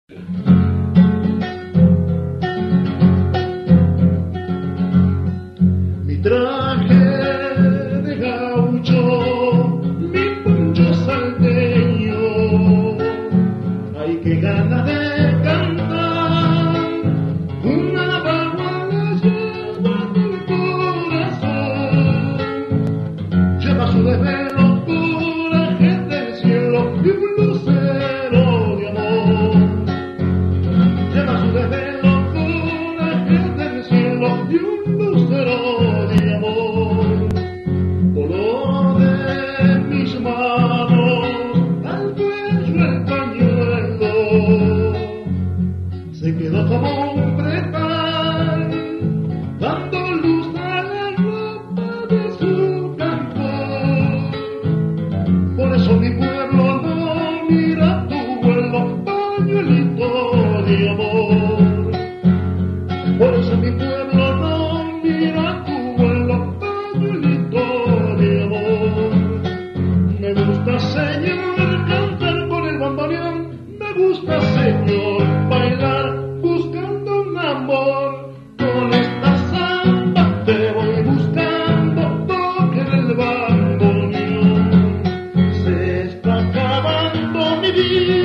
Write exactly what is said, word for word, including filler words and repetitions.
Mi traje de gaucho, mi poncho salteño, ay qué ganas de cantar, una baguala lleva mi corazón, lleva su desvelo, coraje del cielo y un lucero de amor, lleva su desvelo, coraje del cielo y un lucero de amor, voló de mis manos al cuello el pañuelo, se quedó como un pretal, dando luz a la ropa de su cantor. Por eso mi pueblo no mira tu vuelo, pañuelito de amor. Por eso mi pueblo no mira tu vuelo, pañuelito de amor. Me gusta, señor, cantar por el bandoneón, me gusta, señor, bailar buscando un amor. Con esta samba te voy buscando, toque el bandoneón. Se está acabando mi vida.